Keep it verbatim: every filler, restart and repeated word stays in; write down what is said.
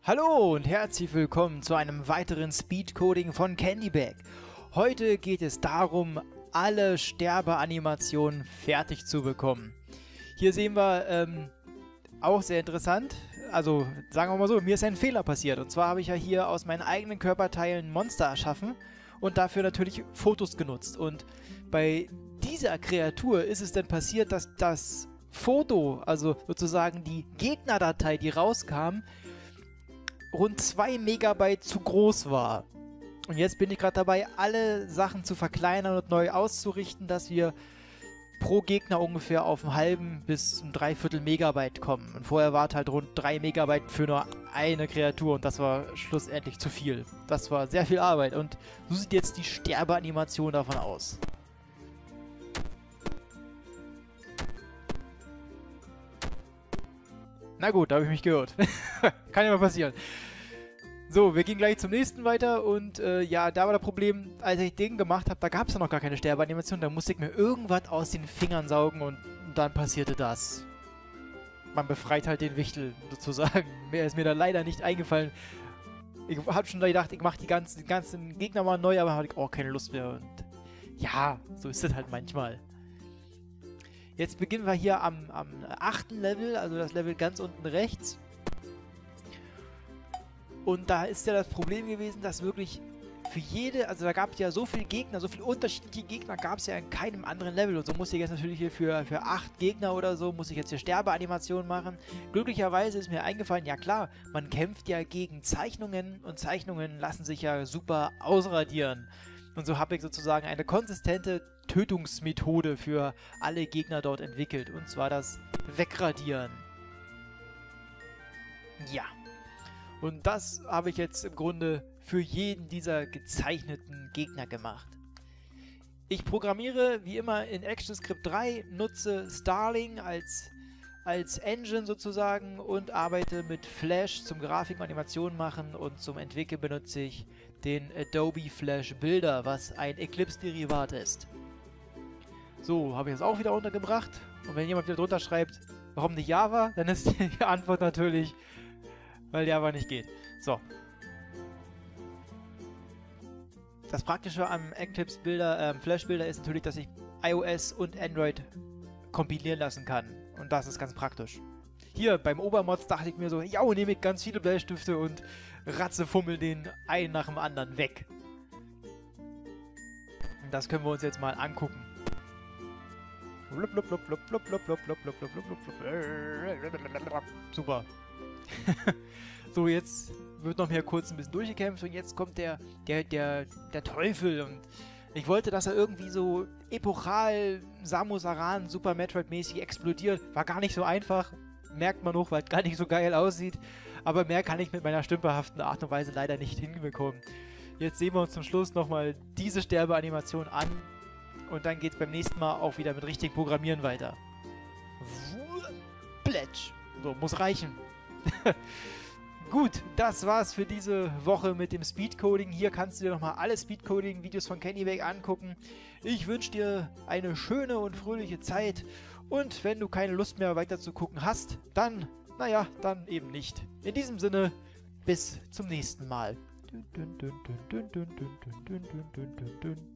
Hallo und herzlich willkommen zu einem weiteren Speedcoding von Candybag. Heute geht es darum, alle Sterbeanimationen fertig zu bekommen. Hier sehen wir, ähm, auch sehr interessant, also sagen wir mal so, mir ist ein Fehler passiert. Und zwar habe ich ja hier aus meinen eigenen Körperteilen Monster erschaffen und dafür natürlich Fotos genutzt. Und bei dieser Kreatur ist es dann passiert, dass das Foto, also sozusagen die Gegnerdatei, die rauskam, rund zwei Megabyte zu groß war. Und jetzt bin ich gerade dabei, alle Sachen zu verkleinern und neu auszurichten, dass wir pro Gegner ungefähr auf einen halben bis ein Dreiviertel Megabyte kommen. Und vorher war es halt rund drei Megabyte für nur eine Kreatur und das war schlussendlich zu viel. Das war sehr viel Arbeit und so sieht jetzt die Sterbeanimation davon aus. Na gut, da habe ich mich gehört. Kann ja mal passieren. So, wir gehen gleich zum nächsten weiter und äh, ja, da war das Problem, als ich den gemacht habe, da gab es ja noch gar keine Sterbeanimation, da musste ich mir irgendwas aus den Fingern saugen und, und dann passierte das. Man befreit halt den Wichtel, sozusagen. Mehr ist mir da leider nicht eingefallen. Ich habe schon gedacht, ich mache die ganzen, die ganzen Gegner mal neu, aber hatte ich auch keine Lust mehr und ja, so ist es halt manchmal. Jetzt beginnen wir hier am, am achten Level, also das Level ganz unten rechts. Und da ist ja das Problem gewesen, dass wirklich für jede, also da gab es ja so viele Gegner, so viele unterschiedliche Gegner gab es ja in keinem anderen Level. Und so muss ich jetzt natürlich hier für, für acht Gegner oder so, muss ich jetzt hier Sterbeanimationen machen. Glücklicherweise ist mir eingefallen, ja klar, man kämpft ja gegen Zeichnungen und Zeichnungen lassen sich ja super ausradieren. Und so habe ich sozusagen eine konsistente Tötungsmethode für alle Gegner dort entwickelt. Und zwar das Wegradieren. Ja. Und das habe ich jetzt im Grunde für jeden dieser gezeichneten Gegner gemacht. Ich programmiere wie immer in ActionScript drei, nutze Starling als, als Engine sozusagen und arbeite mit Flash zum Grafik und Animation machen und zum Entwickeln benutze ich den Adobe Flash Builder, was ein Eclipse-Derivat ist. So, habe ich das auch wieder untergebracht. Und wenn jemand wieder drunter schreibt, warum nicht Java, dann ist die Antwort natürlich, weil Java nicht geht. So. Das Praktische am Eclipse Builder, ähm, Flash Builder ist natürlich, dass ich iOS und Android kompilieren lassen kann. Und das ist ganz praktisch. Hier beim Obermods dachte ich mir so, ja, nehme ich ganz viele Bleistifte und ratzefummel den einen nach dem anderen weg. Und das können wir uns jetzt mal angucken. Super. So, jetzt wird noch mehr kurz ein bisschen durchgekämpft und jetzt kommt der, der, der, der Teufel und ich wollte, dass er irgendwie so epochal Samus Aran Super Metroid-mäßig explodiert. War gar nicht so einfach. Merkt man auch, weil es gar nicht so geil aussieht. Aber mehr kann ich mit meiner stümperhaften Art und Weise leider nicht hinbekommen. Jetzt sehen wir uns zum Schluss nochmal diese Sterbeanimation an. Und dann geht es beim nächsten Mal auch wieder mit richtigem Programmieren weiter. Plätsch. So, muss reichen. Gut, das war's für diese Woche mit dem Speedcoding. Hier kannst du dir nochmal alle Speedcoding-Videos von Candybag angucken. Ich wünsche dir eine schöne und fröhliche Zeit. Und wenn du keine Lust mehr weiter zu gucken hast, dann, naja, dann eben nicht. In diesem Sinne, bis zum nächsten Mal. Dün, dün, dün, dün, dün, dün, dün, dün, dün, dün, dün, dün.